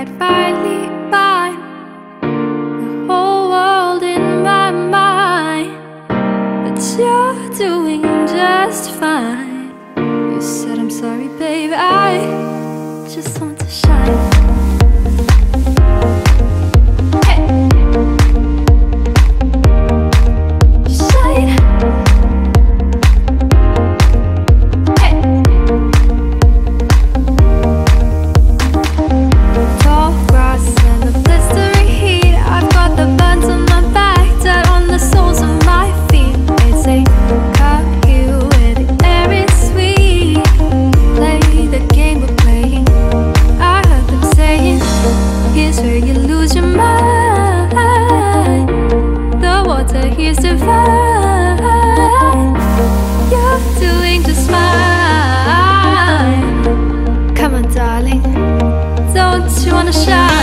quite finely find the whole world in my mind, but you're doing just fine. You said I'm sorry, babe, I just want to shine. Here's divine. You're doing just fine. Come on, darling, don't you wanna shine?